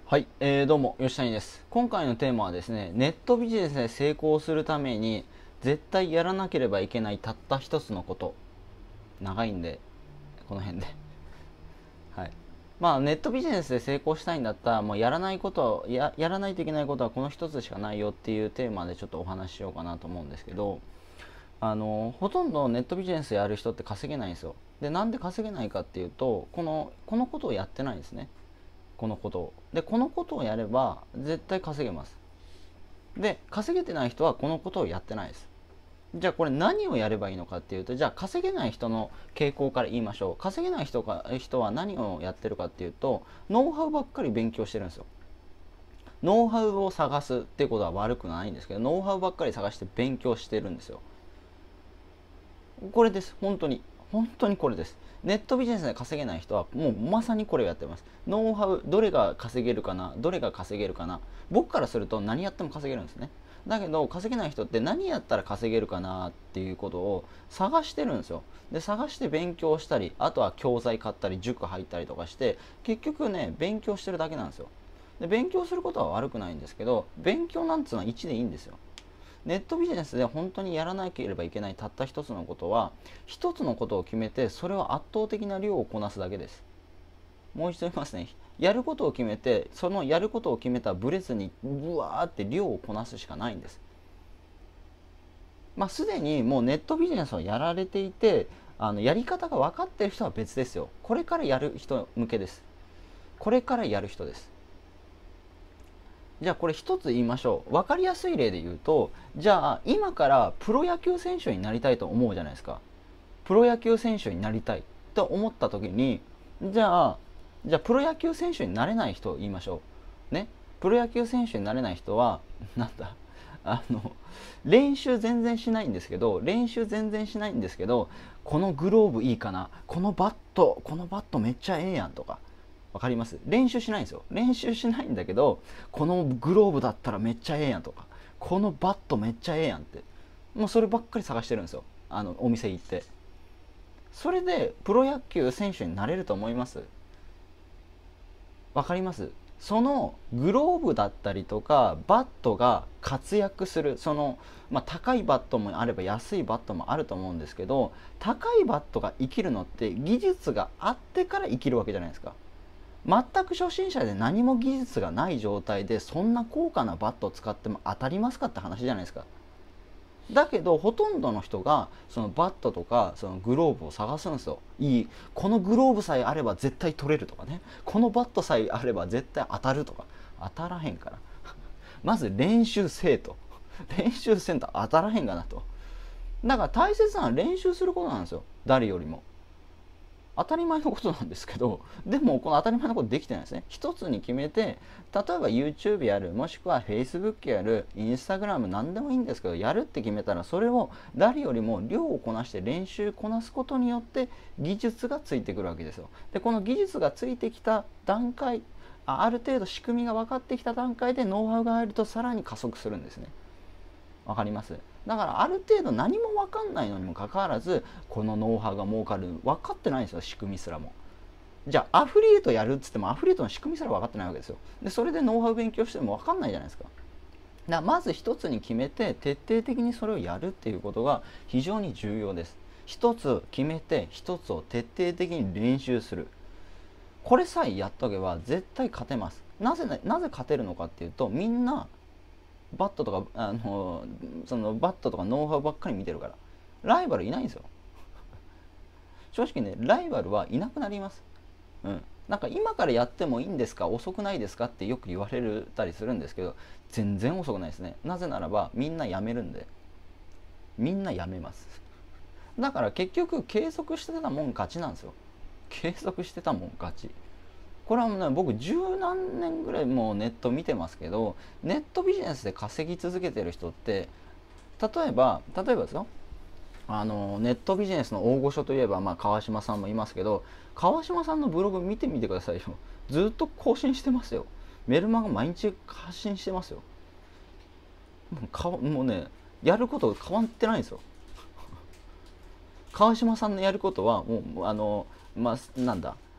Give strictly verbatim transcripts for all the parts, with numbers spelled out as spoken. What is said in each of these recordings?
はい、えー、どうも吉谷です。今回のテーマはですね、ネットビジネスで成功するために絶対やらなければいけないたった一つのこと。長いんでこの辺ではい。まあネットビジネスで成功したいんだったらもうやらないことはややらないといけないことはこの一つしかないよっていうテーマでちょっとお話ししようかなと思うんですけど、あのほとんどネットビジネスやる人って稼げないんですよ。で、なんで稼げないかっていうと、このこのことをやってないんですね。このことをでこのことをやれば絶対稼げます。で、稼げてない人はこのことをやってないです。じゃあこれ何をやればいいのかっていうと、じゃあ稼げない人の傾向から言いましょう。稼げない人か人は何をやってるかっていうと、ノウハウばっかり勉強してるんですよ。ノウハウを探すっていうことは悪くないんですけど、ノウハウばっかり探して勉強してるんですよ。これです。本当に本当にこれです。ネットビジネスで稼げない人はもうまさにこれをやってます。ノウハウ、どれが稼げるかな、どれが稼げるかな。僕からすると何やっても稼げるんですね。だけど稼げない人って何やったら稼げるかなっていうことを探してるんですよ。で、探して勉強したり、あとは教材買ったり塾入ったりとかして、結局ね、勉強してるだけなんですよ。で、勉強することは悪くないんですけど、勉強なんつうのはいちでいいんですよ。ネットビジネスで本当にやらなければいけないたった一つのことは、一つのことを決めてそれを圧倒的な量をこなすだけです。もう一度言いますね。やることを決めて、そのやることを決めたブレずにブワーって量をこなすしかないんです。まあ、すでにもうネットビジネスをやられていて、あのやり方が分かっている人は別ですよ。これからやる人向けです。これからやる人です。じゃあこれ一つ言いましょう。分かりやすい例で言うと、じゃあ今からプロ野球選手になりたいと思うじゃないですか。プロ野球選手になりたいと思った時に、じゃあじゃあプロ野球選手になれない人を言いましょうね。プロ野球選手になれない人はなんだ、あの練習全然しないんですけど練習全然しないんですけどこのグローブいいかな、このバットこのバットめっちゃええやんとか。わかります？練習しないんですよ。練習しないんだけど、このグローブだったらめっちゃええやんとか、このバットめっちゃええやんって、もうそればっかり探してるんですよ。あのお店行って。それでプロ野球選手になれると思います？わかります？そのグローブだったりとかバットが活躍する、その、まあ、高いバットもあれば安いバットもあると思うんですけど、高いバットが生きるのって技術があってから生きるわけじゃないですか。全く初心者で何も技術がない状態でそんな高価なバットを使っても当たりますかって話じゃないですか。だけどほとんどの人がそのバットとかそのグローブを探すんですよ。いい、このグローブさえあれば絶対取れるとかね、このバットさえあれば絶対当たるとか。当たらへんからまず練習せえと。練習せんと当たらへんがなと。だから大切なのは練習することなんですよ、誰よりも。当たり前のことなんですけど、でもこの当たり前のことできてないですね。一つに決めて、例えば YouTube やる、もしくは Facebook やる、 Instagram 何でもいいんですけど、やるって決めたらそれを誰よりも量をこなして練習こなすことによって技術がついてくるわけですよ。で、この技術がついてきた段階、あある程度仕組みが分かってきた段階でノウハウが入るとさらに加速するんですね。わかります？だからある程度何も分かんないのにもかかわらず、このノウハウが儲かる、分かってないんですよ、仕組みすらも。じゃあアフリエイトやるっつってもアフリエイトの仕組みすら分かってないわけですよ。でそれでノウハウ勉強しても分かんないじゃないですか。だからまず一つに決めて徹底的にそれをやるっていうことが非常に重要です。一つ決めて一つを徹底的に練習する。これさえやっとけば絶対勝てます。なぜなぜ勝てるのかっていうと、みんなバットとかあのそのバットとかノウハウばっかり見てるから。ライバルいないんですよ。正直ね、ライバルはいなくなります。うん。なんか今からやってもいいんですか、遅くないですかってよく言われたりするんですけど、全然遅くないですね。なぜならばみんなやめるんで。みんなやめます。だから結局継続してたもん勝ちなんですよ。継続してたもん勝ち。これはね、僕十何年ぐらいもうネット見てますけど、ネットビジネスで稼ぎ続けてる人って、例えば例えばですよ、あのネットビジネスの大御所といえば、まあ、川島さんもいますけど、川島さんのブログ見てみてくださいよ。ずっと更新してますよ。メルマガ毎日発信してますよ。もうかもうね、やること変わってないんですよ。川島さんのやることはもうあのまあなんだ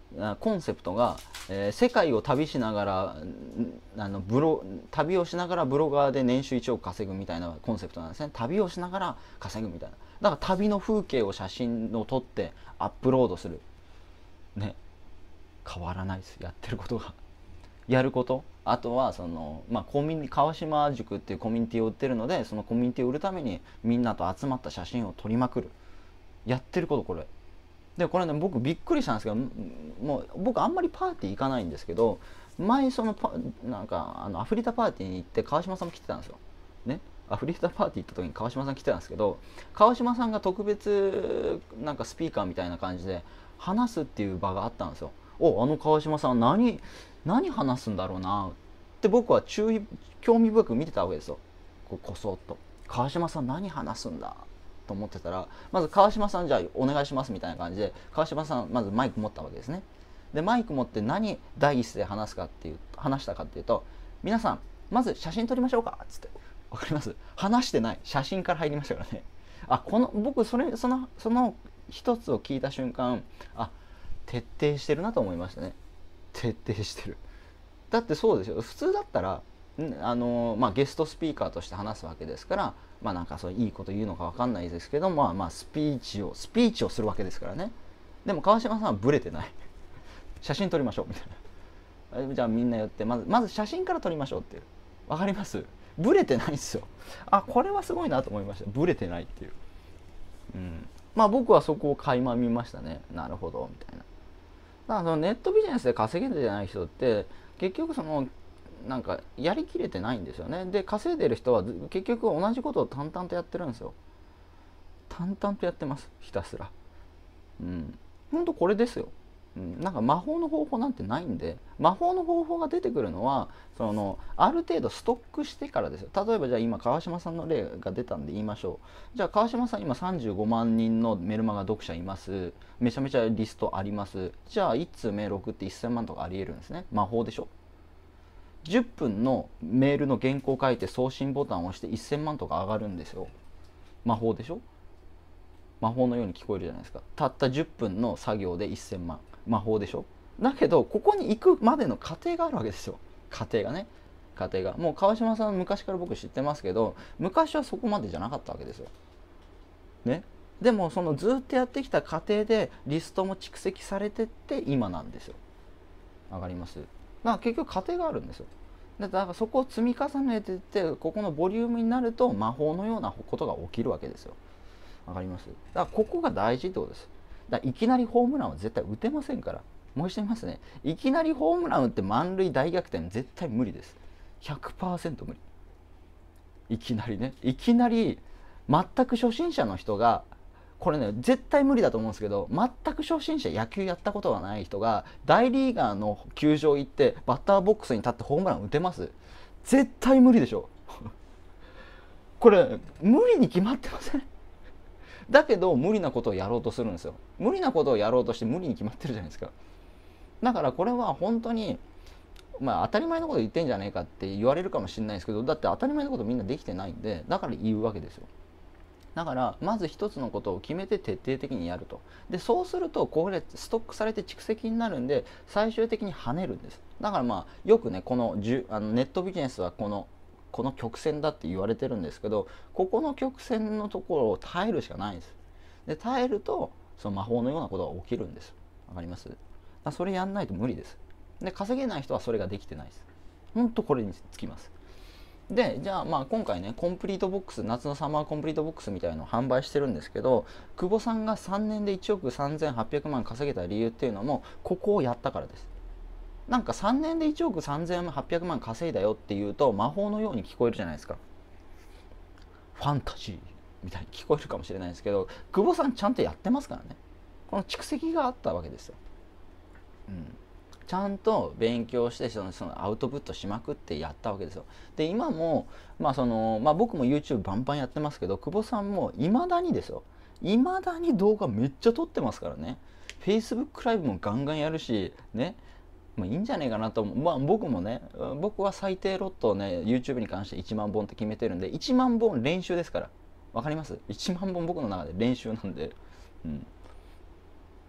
コンセプトが、えー、世界を旅しながらあのブロ旅をしながらブロガーで年収いちおく稼ぐみたいなコンセプトなんですね。旅をしながら稼ぐみたいな。だから旅の風景を写真を撮ってアップロードするね。変わらないです、やってることが。やること、あとはその、まあ、コミュニ川島塾っていうコミュニティを売ってるので、そのコミュニティを売るためにみんなと集まった写真を撮りまくる。やってることこれで、これね僕びっくりしたんですけど、もう僕あんまりパーティー行かないんですけど、前そのパなんかあのアフリタパーティーに行って川島さんも来てたんですよね。アフリタパーティー行った時に川島さん来てたんですけど、川島さんが特別なんかスピーカーみたいな感じで話すっていう場があったんですよ。お、あの川島さん何何話すんだろうなって僕は注意興味深く見てたわけですよ。ここそっと川島さん何話すんだと思ってたら、まず川島さんじゃあお願いしますみたいな感じで川島さんまずマイク持ったわけですね。でマイク持って何第一声話すかっていう話したかっていうと、皆さんまず写真撮りましょうかっつって、わかります？話してない写真から入りましたからね。あ、この僕それそのその一つを聞いた瞬間、あ、徹底してるなと思いましたね。徹底してる。だってそうですよ、普通だったらあの、まあ、ゲストスピーカーとして話すわけですから、まあなんかそういいこと言うのか分かんないですけど、まあまあスピーチをスピーチをするわけですからね。でも川島さんはブレてない。写真撮りましょうみたいな。じゃあみんな寄ってまずまず写真から撮りましょうっていう。わかります？ブレてないんですよ。あ、これはすごいなと思いました。ブレてないっていう。うん。まあ僕はそこを垣間見ましたね。なるほどみたいな。だからそのネットビジネスで稼げてない人って結局そのなんかやりきれてないんですよね。で稼いでる人は結局同じことを淡々とやってるんですよ。淡々とやってます、ひたすら。うん、ほんとこれですよ。うん、なんか魔法の方法なんてないんで、魔法の方法が出てくるのはそのある程度ストックしてからですよ。例えばじゃあ今川島さんの例が出たんで言いましょう。じゃあ川島さん今さんじゅうごまん人のメルマガ読者います、めちゃめちゃリストあります。じゃあいち通メール送っていっせんまんとかありえるんですね。魔法でしょ。じゅっぷんのメールの原稿書いて送信ボタンを押していっせんまんとか上がるんですよ。魔法でしょ。魔法のように聞こえるじゃないですか。たったじゅっぷんの作業でいっせんまん、魔法でしょ。だけどここに行くまでの過程があるわけですよ。過程がね、過程がもう川島さん昔から僕知ってますけど、昔はそこまでじゃなかったわけですよね。でもそのずっとやってきた過程でリストも蓄積されてって今なんですよ。わかります？だから結局過程があるんですよ。だからそこを積み重ねていって、ここのボリュームになると魔法のようなことが起きるわけですよ。わかります？だからここが大事ってことです。だからいきなりホームランは絶対打てませんから。もう一度言いますね。いきなりホームラン打って満塁大逆転絶対無理です。ひゃくパーセント無理。いきなりね、いきなり全く初心者の人が、これね絶対無理だと思うんですけど、全く初心者、野球やったことがない人が大リーガーの球場行ってバッターボックスに立ってホームラン打てます？絶対無理でしょ。これ無理に決まってません？だけど無理なことをやろうとするんですよ。無理なことをやろうとして無理に決まってるじゃないですか。だからこれは本当にまあ当たり前のこと言ってんじゃねえかって言われるかもしれないですけど、だって当たり前のことみんなできてないんで、だから言うわけですよ。だからまず一つのことを決めて徹底的にやると。でそうするとこれストックされて蓄積になるんで最終的に跳ねるんです。だからまあよくねこのじゅあのネットビジネスはこのこの曲線だって言われてるんですけど、ここの曲線のところを耐えるしかないんです。で耐えるとその魔法のようなことが起きるんです。わかります？だそれやんないと無理です。で稼げない人はそれができてないです。ほんとこれにつきます。でじゃあまあ今回ねコンプリートボックス、夏のサマーコンプリートボックスみたいなのを販売してるんですけど、久保さんがさんねんでいちおくさんぜんはっぴゃくまん稼げた理由っていうのもここをやったからです。なんかさんねんでいちおくさんぜんはっぴゃくまん稼いだよっていうと魔法のように聞こえるじゃないですか。ファンタジーみたいに聞こえるかもしれないですけど、久保さんちゃんとやってますからね。この蓄積があったわけですよ。うん、ちゃんと勉強してそのそのアウトプットしまくってやったわけですよ。で今も、まあそのまあ、僕も YouTube バンバンやってますけど、久保さんもいまだにですよ、いまだに動画めっちゃ撮ってますからね。 Facebook ライブもガンガンやるしね。まあ、いいんじゃねえかなと思う。まあ僕もね、僕は最低ロットをね YouTube に関していちまんぼんって決めてるんで、いちまんぼん練習ですから。わかります？ いち 万本僕の中で練習なんで、うん、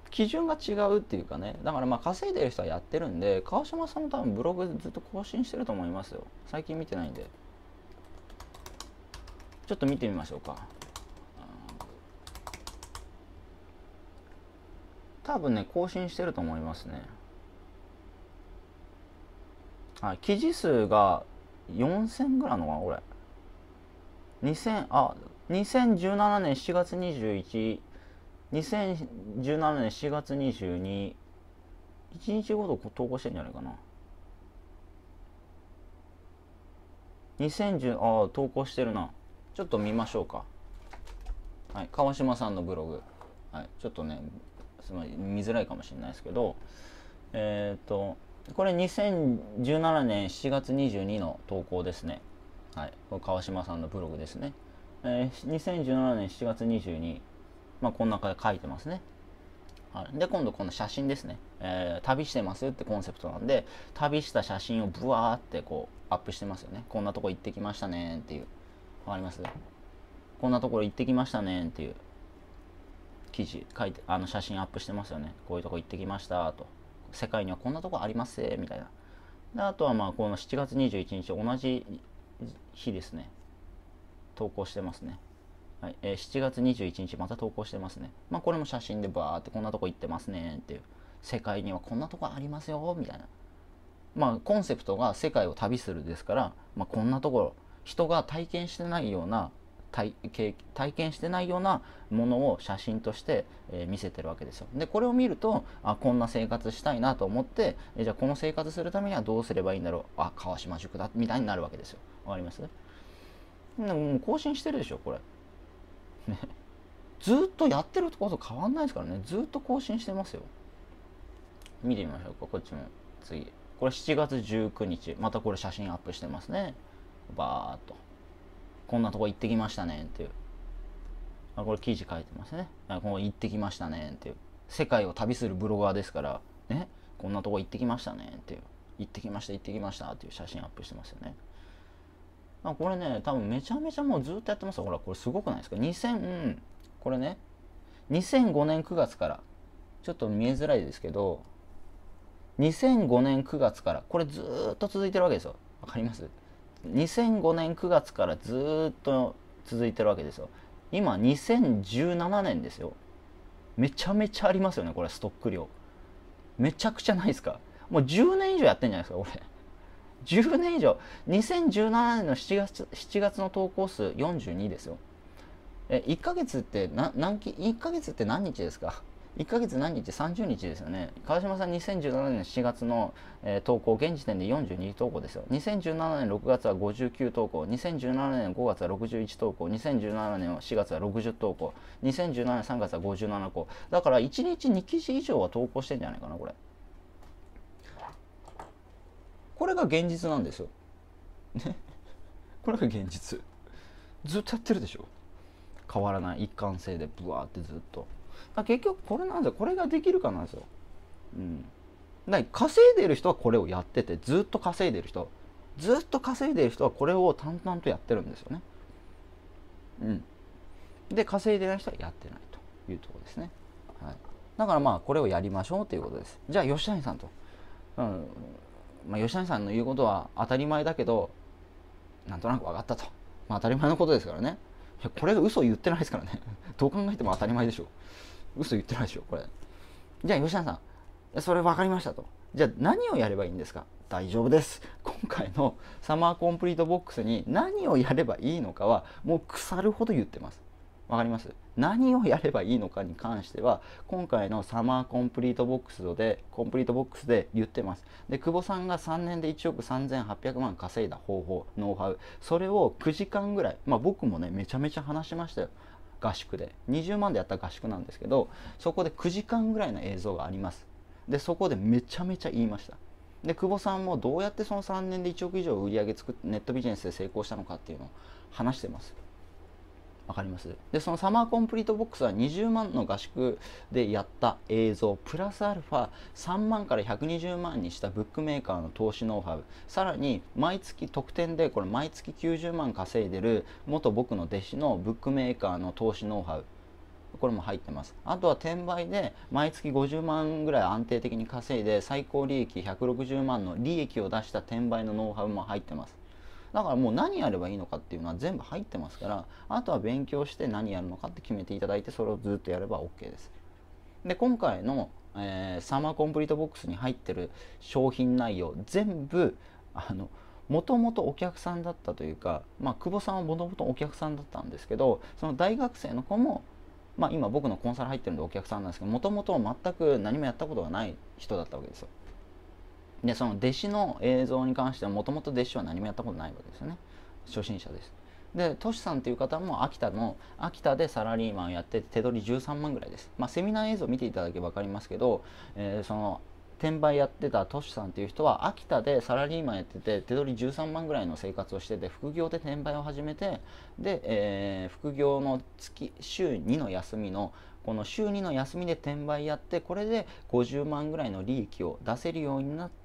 基準が違うっていうかね、だからまあ稼いでる人はやってるんで、川島さんも多分ブログずっと更新してると思いますよ。最近見てないんで。ちょっと見てみましょうか。多分ね、更新してると思いますね。はい、記事数がよんせんぐらいのかな、これ。にせん、あ、にせんじゅうななねんしちがつにじゅういち、にせんじゅうななねんしがつにじゅうに、いちにちごと投稿してんじゃないかな。にせんじゅう、ああ、投稿してるな。ちょっと見ましょうか。はい、川島さんのブログ。はい、ちょっとね、すごい見づらいかもしれないですけど、えっ、ー、と、これにせんじゅうななねんしちがつにじゅうにの投稿ですね。はい、これ川島さんのブログですね。えー、にせんじゅうななねんしちがつにじゅうに、まあ、こんな感じで書いてますね。はい、で、今度この写真ですね。えー、旅してますってコンセプトなんで、旅した写真をブワーってこうアップしてますよね。こんなとこ行ってきましたねっていう。わかります？こんなところ行ってきましたねっていう記事書いて、あの写真アップしてますよね。こういうとこ行ってきましたと。世界にはこんなとこありますみたいな。で、あとはまあこのしちがつにじゅういちにち同じ日ですね。投稿してますね。はい、えー、しちがつにじゅういちにちまた投稿してますね。まあこれも写真でバーってこんなとこ行ってますねっていう。世界にはこんなとこありますよみたいな。まあコンセプトが世界を旅するですから、まあ、こんなところ人が体験してないような体体験してないようなものを写真として、えー、見せてるわけですよ。でこれを見ると、あ、こんな生活したいなと思って、えー、じゃあこの生活するためにはどうすればいいんだろう、あ、川島塾だみたいになるわけですよ。わかります？でもう更新してるでしょこれね。ずっとやってること変わんないですからね。ずっと更新してますよ。見てみましょうか。こっちも次、これしちがつじゅうくにち、またこれ写真アップしてますね。バーっとこんなとこ行ってきましたねっていう。あ、これ記事書いてますね。あ、ここ行ってきましたねっていう。世界を旅するブロガーですからね。こんなとこ行ってきましたねっていう。行ってきました行ってきましたっていう写真アップしてますよね。あ、これね、多分めちゃめちゃもうずっとやってますよ。ほら、これすごくないですか。にせん、これね、にせんごねんくがつから、ちょっと見えづらいですけど、にせんごねんくがつからこれずっと続いてるわけですよ。わかります？にせんごねんくがつからずっと続いてるわけですよ。今にせんじゅうななねんですよ。めちゃめちゃありますよね、これストック量。めちゃくちゃないですか？もうじゅうねん以上やってんじゃないですか、これ。じゅうねん以上。にせんじゅうななねんのしちがつ、しちがつの投稿数よんじゅうにですよ。え、いっかげつってな何期、いっかげつって何日ですか？いっかげつ何日？ さんじゅう 日ですよね。川島さんにせんじゅうななねんしちがつの、えー、投稿、現時点でよんじゅうに投稿ですよ。にせんじゅうななねんろくがつはごじゅうきゅう投稿、にせんじゅうななねんごがつはろくじゅういち投稿、にせんじゅうななねんしがつはろくじゅう投稿、にせんじゅうななねんさんがつはごじゅうななこ。だからいちにちに記事以上は投稿してんじゃないかな、これ。これが現実なんですよ。ね。これが現実。ずっとやってるでしょ。変わらない一貫性でブワーってずっと。結局これなんですよ。これができるかなんですよ。うん。だから稼いでる人はこれをやってて、ずっと稼いでる人、ずっと稼いでる人はこれを淡々とやってるんですよね。うん。で稼いでない人はやってないというところですね。はい。だからまあこれをやりましょうということです。じゃあ吉谷さんと、うん、まあ、吉谷さんの言うことは当たり前だけどなんとなく分かったと、まあ、当たり前のことですからね。いやこれが嘘言ってないですからね。どう考えても当たり前でしょ。嘘言ってないでしょこれ。じゃあ吉田さん、それ分かりましたと。じゃあ何をやればいいんですか？大丈夫です。今回のサマーコンプリートボックスに何をやればいいのかはもう腐るほど言ってます。わかります？何をやればいいのかに関しては今回のサマーコンプリートボックスでコンプリートボックスで言ってます。で久保さんがさんねんでいちおくさんぜんはっぴゃくまん稼いだ方法、ノウハウ、それをくじかんぐらい、まあ僕もねめちゃめちゃ話しましたよ。合宿でにじゅうまんでやった合宿なんですけど、そこでくじかんぐらいの映像があります。でそこでめちゃめちゃ言いました。で久保さんもどうやってそのさんねんでいちおく以上売り上げ作ってネットビジネスで成功したのかっていうのを話してます。わかります？でそのサマーコンプリートボックスはにじゅうまんの合宿でやった映像プラスアルファさんまんからひゃくにじゅうまんにしたブックメーカーの投資ノウハウ、さらに毎月特典でこれ毎月きゅうじゅうまん稼いでる元僕の弟子のブックメーカーの投資ノウハウ、 これも入ってます。あとは転売で毎月ごじゅうまんぐらい安定的に稼いで最高利益ひゃくろくじゅうまんの利益を出した転売のノウハウも入ってます。だからもう何やればいいのかっていうのは全部入ってますから、あとは勉強して何やるのかって決めていただいて、それをずっとやれば OK です。で今回の、えー、サマーコンプリートボックスに入ってる商品内容全部あのもともとお客さんだったというか、まあ、久保さんはもともとお客さんだったんですけど、その大学生の子も、まあ、今僕のコンサル入ってるんでお客さんなんですけど、もともと全く何もやったことがない人だったわけですよ。でその弟子の映像に関してはもともと弟子は何もやったことないわけですよね。初心者です。でトシさんという方も秋田の秋田でサラリーマンをやって手取りじゅうさんまんぐらいです。まあ、セミナー映像を見ていただけば分かりますけど、えー、その転売やってたトシさんという人は秋田でサラリーマンやってて手取りじゅうさんまんぐらいの生活をしてて、副業で転売を始めて、で、えー、副業の月週にの休みのこの週にの休みで転売やって、これでごじゅうまんぐらいの利益を出せるようになって、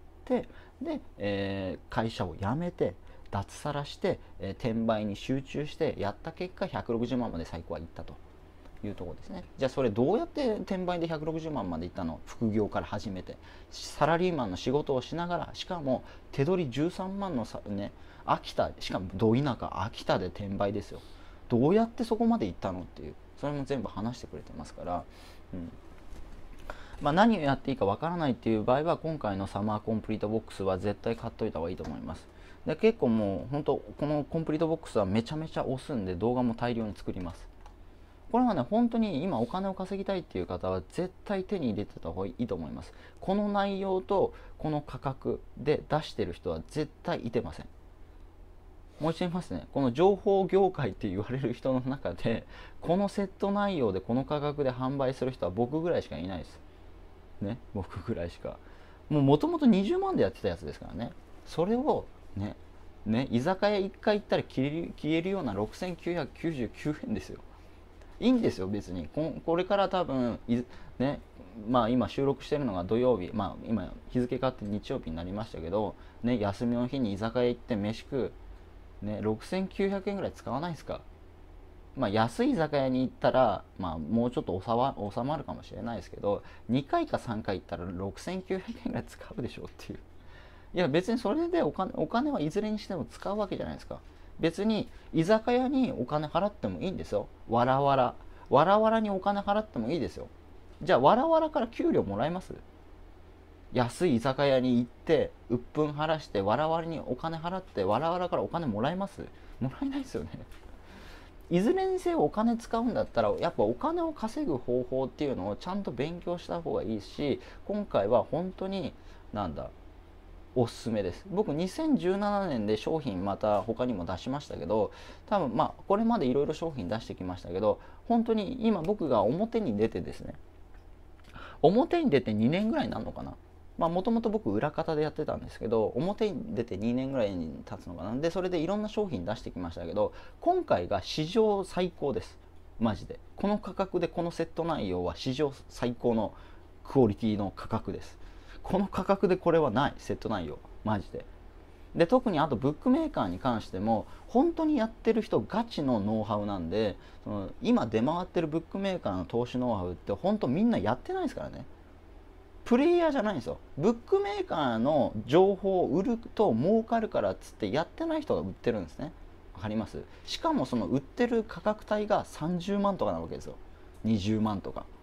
で、えー、会社を辞めて脱サラして、えー、転売に集中してやった結果ひゃくろくじゅうまんまで最高はいったというところですね。じゃあそれどうやって転売でひゃくろくじゅうまんまでいったの？副業から始めてサラリーマンの仕事をしながら、しかも手取りじゅうさんまんのさ、ね、秋田、しかもど田舎秋田で転売ですよ。どうやってそこまで行ったのっていう、それも全部話してくれてますから、うんまあ、何をやっていいかわからないっていう場合は今回のサマーコンプリートボックスは絶対買っといた方がいいと思います。で結構もう本当このコンプリートボックスはめちゃめちゃ押すんで、動画も大量に作ります。これはね本当に今お金を稼ぎたいっていう方は絶対手に入れてた方がいいと思います。この内容とこの価格で出してる人は絶対いてません。もう一度言いますね、この情報業界って言われる人の中でこのセット内容でこの価格で販売する人は僕ぐらいしかいないですね。僕ぐらいしか。もともとにじゅうまんでやってたやつですからね。それをねね居酒屋いっかい行ったら消える消えるようなろくせんきゅうひゃくきゅうじゅうきゅうえんですよ。いいんですよ別に。 こ, これから多分ね、まあ今収録してるのが土曜日、まあ今日付変わって日曜日になりましたけどね、休みの日に居酒屋行って飯食うね、ろくせんきゅうひゃくえんぐらい使わないですか？まあ安い居酒屋に行ったら、まあ、もうちょっと収ま、収まるかもしれないですけど、にかいかさんかい行ったらろくせんきゅうひゃくえんぐらい使うでしょうっていう。いや別にそれでお金、お金はいずれにしても使うわけじゃないですか。別に居酒屋にお金払ってもいいんですよ。わらわらわらわらにお金払ってもいいですよ。じゃあわらわらから給料もらえます？安い居酒屋に行って鬱憤晴らしてわらわらにお金払ってわらわらからお金もらえます？もらえないですよね。いずれにせよお金使うんだったらやっぱお金を稼ぐ方法っていうのをちゃんと勉強した方がいいし、今回は本当になんだおすすめです。僕にせんじゅうななねんで商品また他にも出しましたけど、多分まあこれまでいろいろ商品出してきましたけど、本当に今僕が表に出てですね、表に出てにねんぐらいになるのかな。まあもともと僕裏方でやってたんですけど、表に出てにねんぐらいに経つのかな。でそれでいろんな商品出してきましたけど、今回が史上最高です。マジでこの価格でこのセット内容は史上最高のクオリティの価格です。この価格でこれはないセット内容マジで。で特にあとブックメーカーに関しても本当にやってる人ガチのノウハウなんで、その今出回ってるブックメーカーの投資ノウハウって本当みんなやってないですからね。プレイヤーじゃないんですよ。ブックメーカーの情報を売ると儲かるからっつってやってない人が売ってるんですね。わかります？しかもその売ってる価格帯がさんじゅうまんとかなわけですよ。にじゅうまんとか。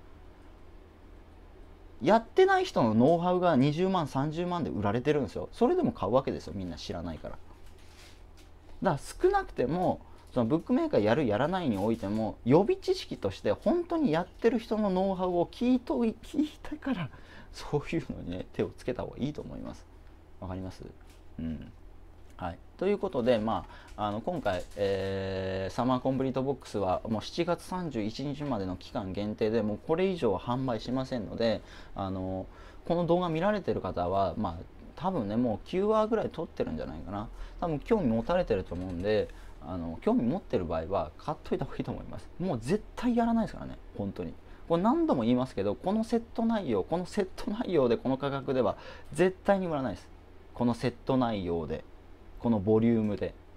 やってない人のノウハウがにじゅうまんさんじゅうまんで売られてるんですよ。それでも買うわけですよ、みんな知らないから。だから少なくてもそのブックメーカーやるやらないにおいても予備知識として本当にやってる人のノウハウを聞いと聞いたからそういうのにね手をつけた方がいいと思います。わかります？うんはい、ということで、まあ、あの今回、えー、サマーコンプリートボックスはもうしちがつさんじゅういちにちまでの期間限定でもうこれ以上は販売しませんので、あのこの動画見られてる方は、まあ、多分ねもうきゅうわぐらい撮ってるんじゃないかな。多分興味持たれてると思うんで、あの興味持ってる場合は買っといた方がいいと思います。もう絶対やらないですからね本当に。これ何度も言いますけど、このセット内容このセット内容でこの価格では絶対に売らないです。このセット内容でこのボリュームで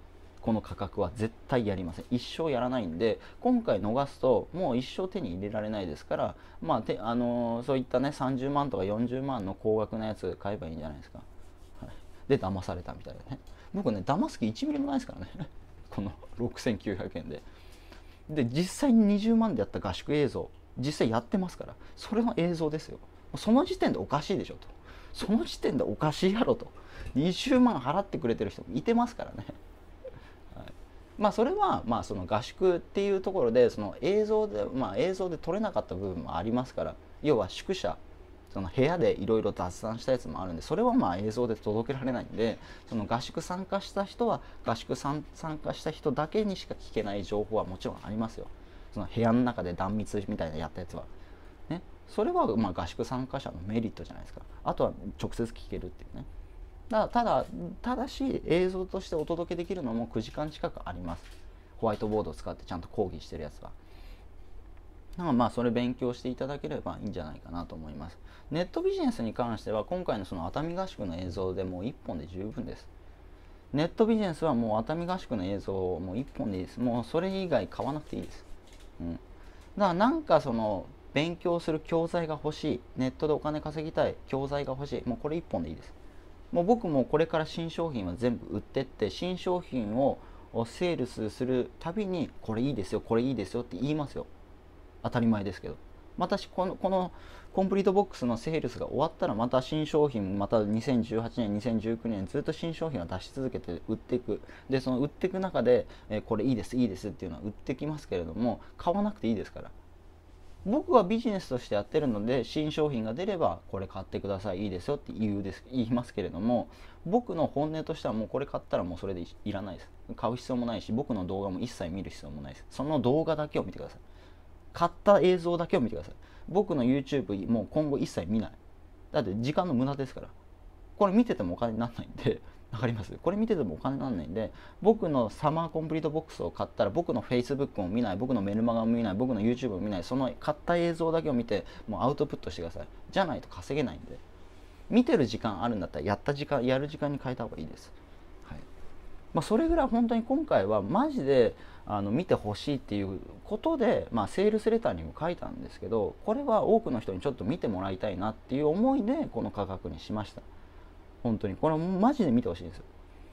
この価格は絶対やりません。一生やらないんで、今回逃すともう一生手に入れられないですから、まあてあのー、そういったねさんじゅうまんとかよんじゅうまんの高額なやつ買えばいいんじゃないですか。はい、で騙されたみたいなね。僕ね騙す気いちミリもないですからねこのろくせんきゅうひゃくえんで。で実際ににじゅうまんでやった合宿映像実際やってますから、それの映像ですよ。その時点でおかしいでしょと。その時点でおかしいやろと。にじゅうまん払ってくれてる人もいてますからね。はい、まあそれはまあその合宿っていうところでその映像でまあ映像で撮れなかった部分もありますから、要は宿舎その部屋でいろいろ雑談したやつもあるんで、それはまあ映像で届けられないんで、その合宿参加した人は合宿参加した人だけにしか聞けない情報はもちろんありますよ。その部屋の中で断密みたいなやったやつはね、それはまあ合宿参加者のメリットじゃないですか。あとは直接聞けるっていうね。だただただし映像としてお届けできるのもくじかん近くあります。ホワイトボードを使ってちゃんと講義してるやつは。だからまあそれ勉強していただければいいんじゃないかなと思います。ネットビジネスに関しては今回のその熱海合宿の映像でもういっぽんで十分です。ネットビジネスはもう熱海合宿の映像もういっぽんでいいです。もうそれ以外買わなくていいです。うん、だからなんかその勉強する教材が欲しい、ネットでお金稼ぎたい教材が欲しい、もうこれいっぽんでいいです。もう僕もこれから新商品は全部売ってって、新商品をセールスするたびにこれいいですよこれいいですよって言いますよ。当たり前ですけど、私このこのコンプリートボックスのセールスが終わったらまた新商品、またにせんじゅうはちねんにせんじゅうきゅうねんずっと新商品を出し続けて売っていく。でその売っていく中で、えー、これいいですいいですっていうのは売ってきますけれども、買わなくていいですから。僕はビジネスとしてやってるので、新商品が出ればこれ買ってくださいいいですよって言うです言いますけれども、僕の本音としてはもうこれ買ったらもうそれで い, いらないです。買う必要もないし、僕の動画も一切見る必要もないです。その動画だけを見てください。買った映像だけを見てください。僕の YouTube もう今後一切見ない。だって時間の無駄ですから。これ見ててもお金にならないんで、わかります？これ見ててもお金にならないんで、僕のサマーコンプリートボックスを買ったら僕の Facebook も見ない、僕のメルマガも見ない、僕の YouTube も見ない、その買った映像だけを見てもうアウトプットしてください。じゃないと稼げないんで、見てる時間あるんだったらやった時間、やる時間に変えた方がいいです。はい、まあ、それぐらい本当に今回はマジであの見てほしいっていうことで、まあ、セールスレターにも書いたんですけど、これは多くの人にちょっと見てもらいたいなっていう思いでこの価格にしました。本当にこれマジで見てほしいんですよ。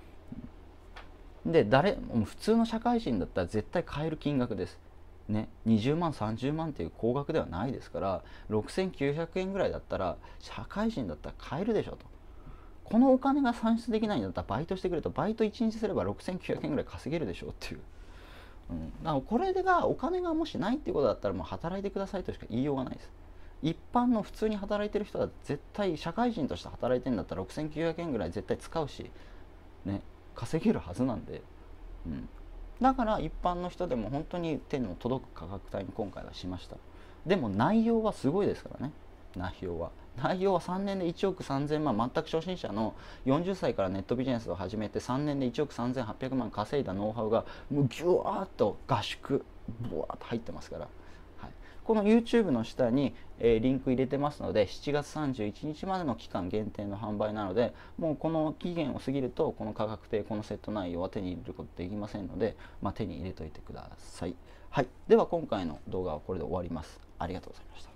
で誰も普通の社会人だったら絶対買える金額ですね。にじゅうまんさんじゅうまんっていう高額ではないですから、ろくせんきゅうひゃくえんぐらいだったら社会人だったら買えるでしょと。このお金が算出できないんだったらバイトしてくれと。バイトいちにちすればろくせんきゅうひゃくえんぐらい稼げるでしょっていう、うん、だからこれがお金がもしないっていうことだったらもう働いてくださいとしか言いようがないです。一般の普通に働いてる人は絶対社会人として働いてるんだったらろくせんきゅうひゃくえんぐらい絶対使うしね、稼げるはずなんで、うん、だから一般の人でも本当に手の届く価格帯に今回はしました。でも内容はすごいですからね。内容は内容はさんねんでいちおくさんぜんまん、全く初心者のよんじゅっさいからネットビジネスを始めてさんねんでいちおくさんぜんはっぴゃくまん稼いだノウハウがもうギュワーッと合宿ブワーッと入ってますから、はい、この YouTube の下に、えー、リンク入れてますので、しちがつさんじゅういちにちまでの期間限定の販売なので、もうこの期限を過ぎるとこの価格帯このセット内容は手に入れることできませんので、まあ、手に入れといてください。はい、では今回の動画はこれで終わります。ありがとうございました。